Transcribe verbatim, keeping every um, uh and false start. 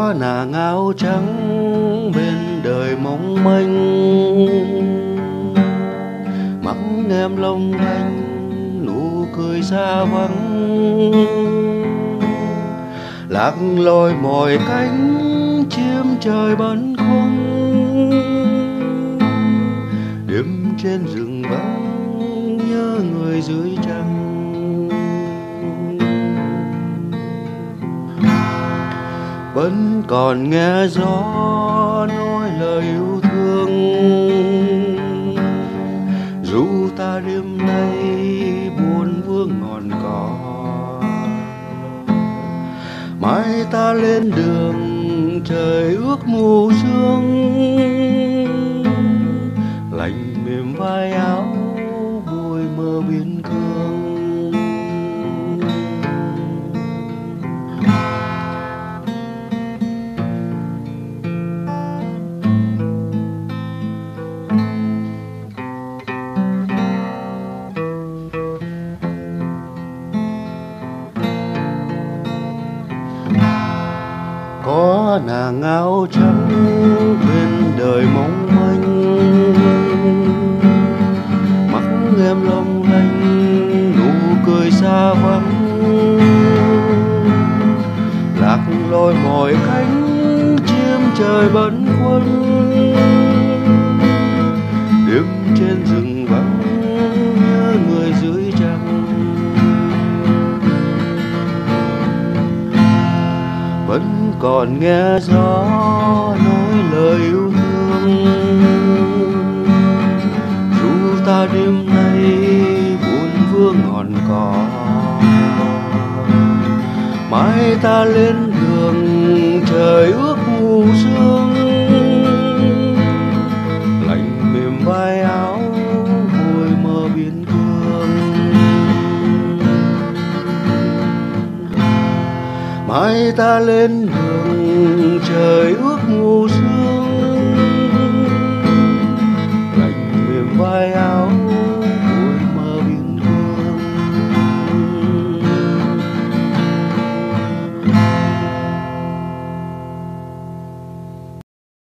Có nàng áo trắng bên đời mong manh, mắt em long lanh nụ cười xa vắng, lạc lối mỏi cánh chim trời băn khoăn. Đêm trên rừng vắng nhớ người dưới trăng, vẫn còn nghe gió nói lời yêu thương. Dù ta đêm nay buồn vương ngọn cỏ, mai ta lên đường trời ước mù sương. Lạnh mềm vai áo bụi mơ biên cương. Có nàng áo trắng bên đời mong manh, mắt em long lanh nụ cười xa vắng, lạc lối mỏi cánh chim trời bấn khuâng. Đêm trên rừng vắng nhớ người dưới trăng, vẫn còn nghe gió nói lời yêu thương. Dù ta đêm nay buồn vương ngọn cỏ, mai ta lên đường trời ước mù sương. Lạnh mềm vai áo bụi mơ biên cương, mai ta lên đường trời ước mù sương. Lạnh mềm vai áo